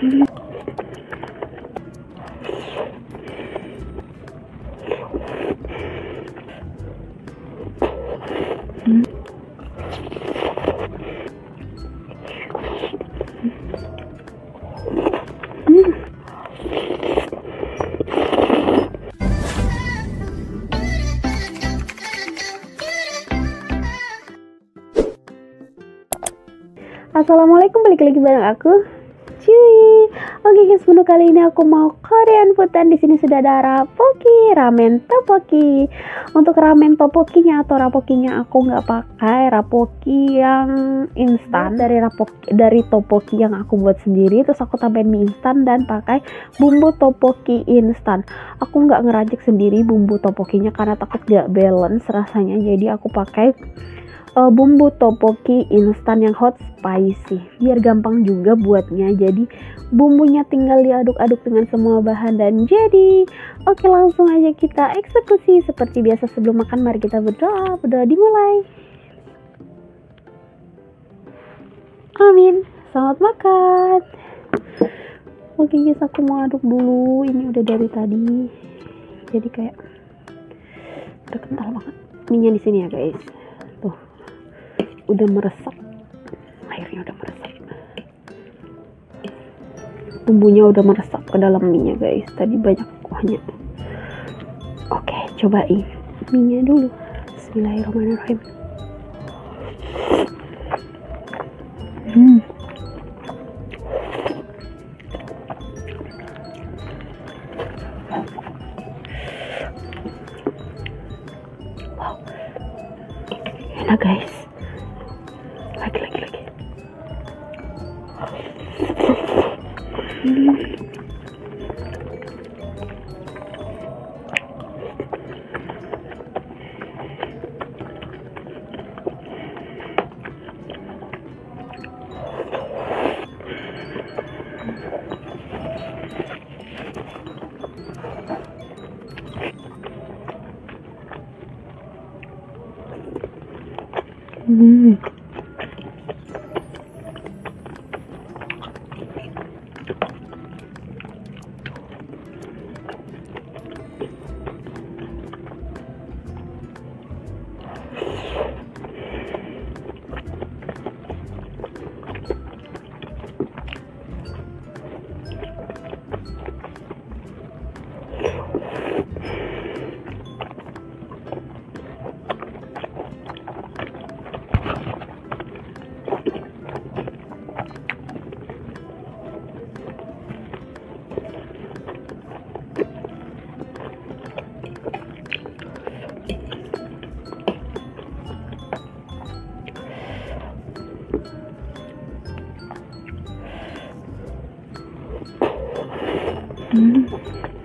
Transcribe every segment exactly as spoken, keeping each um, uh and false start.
Assalamualaikum, balik lagi bareng aku, cuy. Oke guys, menu kali ini aku mau Korean food dan di sini sudah ada rapoki, ramen topoki. Untuk ramen topokinya atau rapokinya aku nggak pakai rapoki yang instan, dari rapoki dari topoki yang aku buat sendiri. Terus aku tambahin mie instan dan pakai bumbu topoki instan. Aku nggak ngeracik sendiri bumbu topokinya karena takut gak balance rasanya. Jadi aku pakai Uh, bumbu topoki instan yang hot spicy biar gampang juga buatnya. Jadi bumbunya tinggal diaduk-aduk dengan semua bahan dan jadi. Oke, langsung aja kita eksekusi. Seperti biasa sebelum makan mari kita berdoa. Berdoa dimulai. Amin. Selamat makan. Oke guys, aku mau aduk dulu. Ini udah dari tadi, jadi kayak udah kental banget minyak di sini ya guys. Tuh, udah meresap, airnya udah meresap, bumbunya udah meresap ke dalam minyak guys. Tadi banyak kuahnya. Oke, cobain minyak dulu. Bismillahirrahmanirrahim. hmm. Wow, enak guys. Lagi lagi lagi. Hmm. Hmm. Hmm.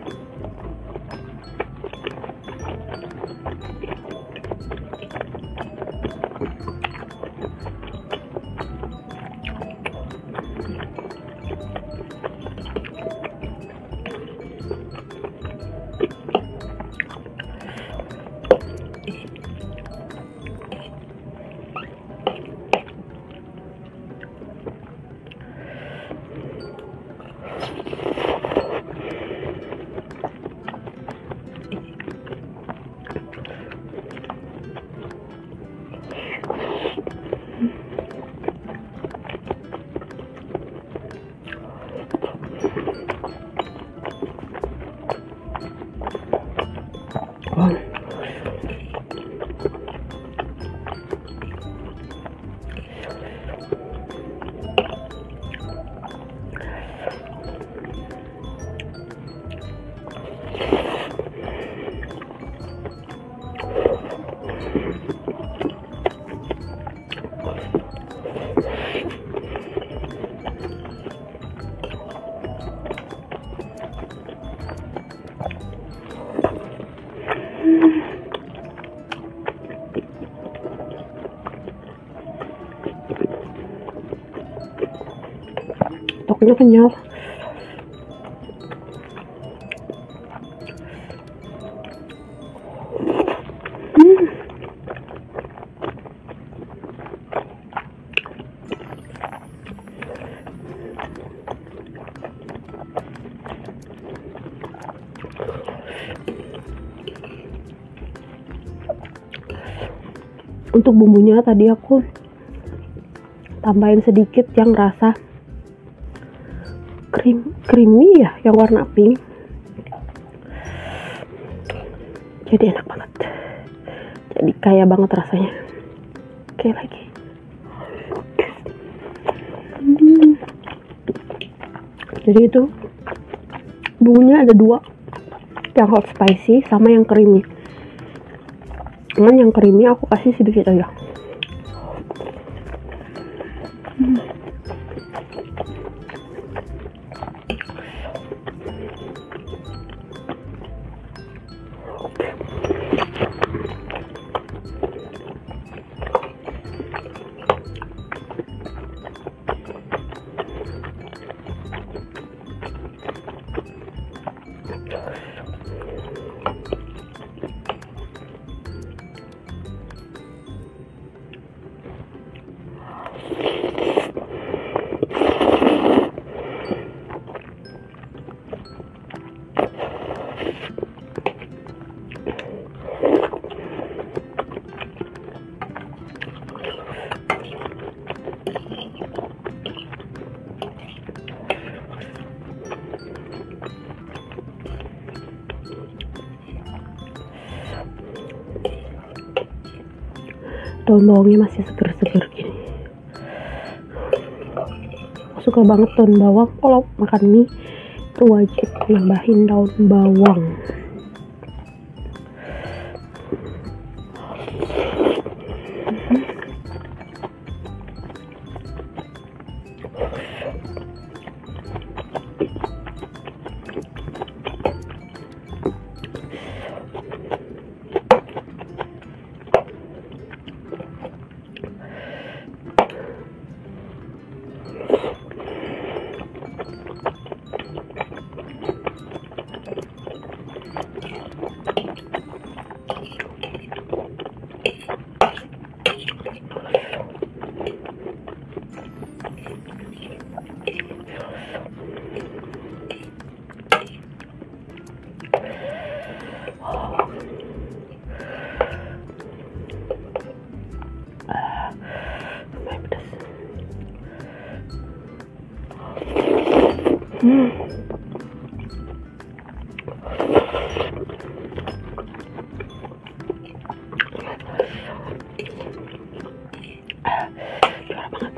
Toknya kenyal. Hmm. Untuk bumbunya tadi aku tambahin sedikit yang rasa krim creamy ya, yang warna pink. Jadi enak banget. Jadi kaya banget rasanya. Oke lagi. Hmm. Jadi itu bumbunya ada dua, yang hot spicy sama yang creamy. Cuman yang creamy aku kasih sedikit aja. Hmm. Daun bawangnya masih seger-seger gini. Aku suka banget daun bawang. Kalau makan mie itu wajib nambahin daun bawang. Hmm. Juara banget.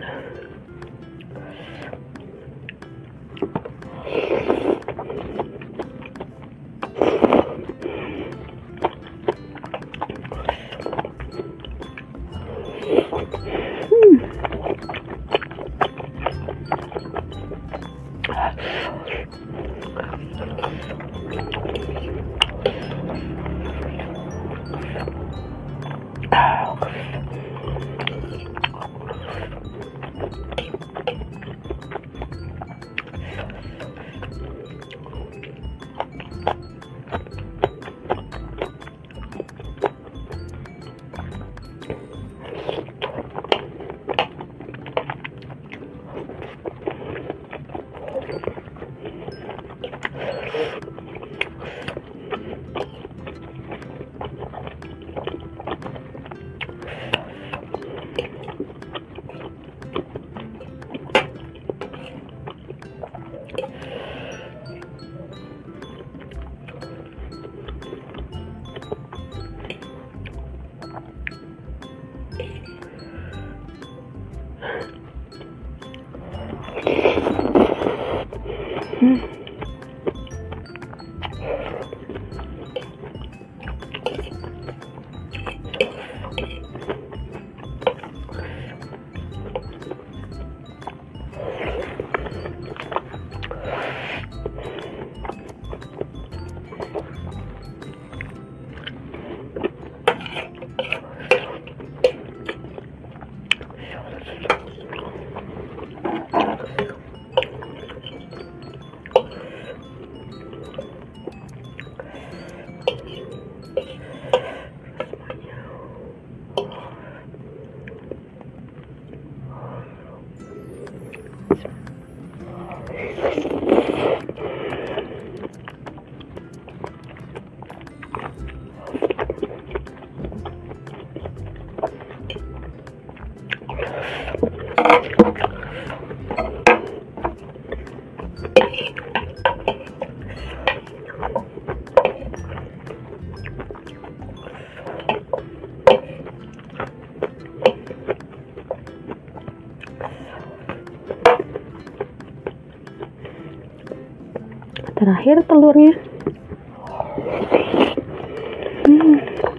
Hmm. Terakhir telurnya. Hmm.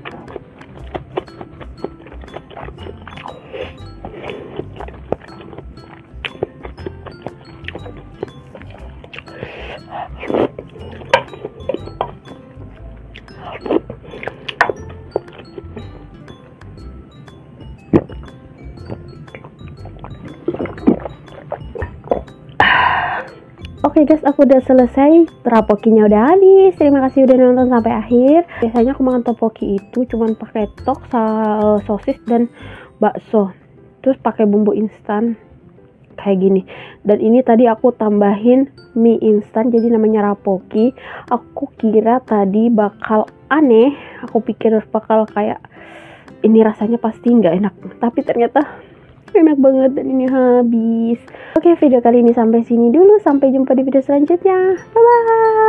Oke guys, aku udah selesai. Tteokbokkinya udah habis. Terima kasih udah nonton sampai akhir. Biasanya aku makan tteokbokki itu cuman pakai tok, sosis dan bakso. Terus pakai bumbu instan kayak gini. Dan ini tadi aku tambahin mie instan jadi namanya rapokki. Aku kira tadi bakal aneh. Aku pikir bakal kayak ini rasanya pasti nggak enak. Tapi ternyata enak banget dan ini habis. Oke, video kali ini sampai sini dulu. Sampai jumpa di video selanjutnya. Bye bye.